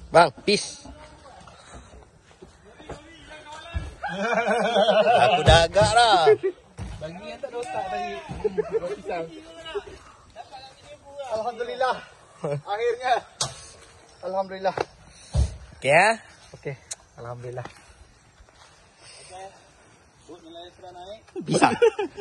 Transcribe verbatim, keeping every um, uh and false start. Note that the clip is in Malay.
Bang, peace. Aku daga lah. Bagi yang tak dosa tadi. Pisang. Alhamdulillah. Akhirnya. Alhamdulillah. Oke ya. Oke. Alhamdulillah. Bisa.